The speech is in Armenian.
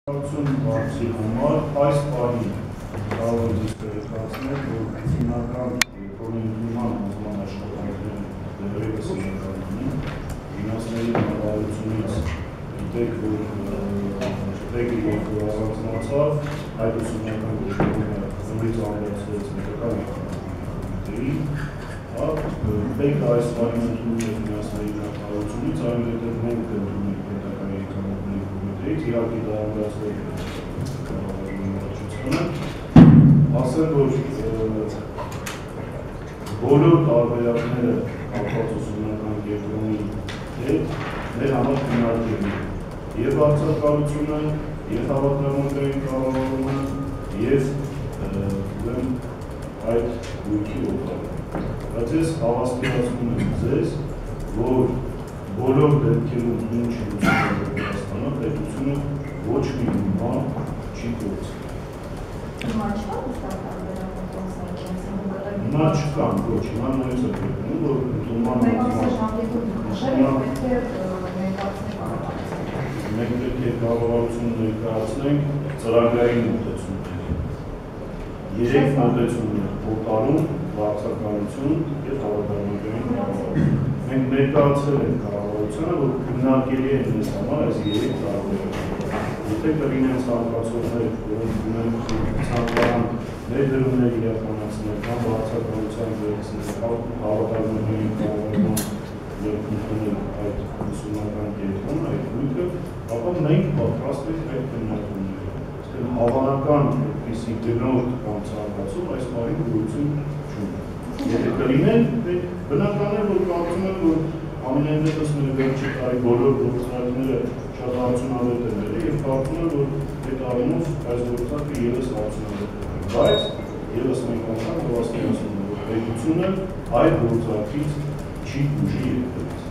Հարցի համար այս պահին կարող է դիսկրետացնել, որ հիմնական կորինման համազման աշխատանքները դեռևս իրականանում են, ֆինանսների բնավորությունից գիտեք, որ տեգրի առանձնացավ, այդ ուսումնական գիտությունը զորից ամրացվեց մեկական իշխանությունների, պետք այս պահին ընդունում է ֆինանսների բնավորությունից, այնուհետև մենք ընդունում ենք պետական իշխանությունների կոմիտեից, իհարկե դա ամրացվել ասել, որ բոլոր տարբերակները ապված ուսումնական կենտրոնի հետ մեր համար քննարկել են և արձակալությունը, և հավաքնամուտային կառավարումը, և այդ գույքի օգտարը։ Բայց ես հավաստիացնում եմ ձեզ, որ բոլոր դեպքերում ինչ Հայաստանը պետությունը ոչ մի բան չի գործել։ Հիմա չկա ուստական Հիմա չկան, ոչ, հիմա նույնս է պետնում, որ ընդունման մենք պետք է կառավարություն ներկայացնենք ծրագրային մոտեցումների։ 3 մոտեցումներ՝ օտարում, վարձակալություն և հավաքնամուտային կառավարում։ Մենք ներկայացրել ենք կառավարությանը, որ քննարկելի է մեզ համար այս 3 տարբերակները։ Եթե կլինեն ցանկացողներ, որոնք ունեն ցանկական ներդրումներ իրականացնել կամ վարձակալության վերցնել, հավաքագրումների կառավարման և ընդունել այդ ուսումնական կենտրոնը, այդ գույքը, ապա մենք պատրաստ ենք այդ քննարկումները։ Հավանական այդպիսի գնորդ կամ ցանկացող այս պահին գոյություն չունի։ Եթե կլինեն, բնական է, որ կարծում եմ, որ ամենայնիվս մեր վերջի տարի բոլոր գործարքները շատ արդյունավետ են եղել և կարծում եմ, որ այդ առումով այս գործարքը ևս արդյունավետ է։ Բայց ևս մենք անգամ հավաստիացնում ենք, որ պետությունը այդ գործարքից չի ուժի եկել։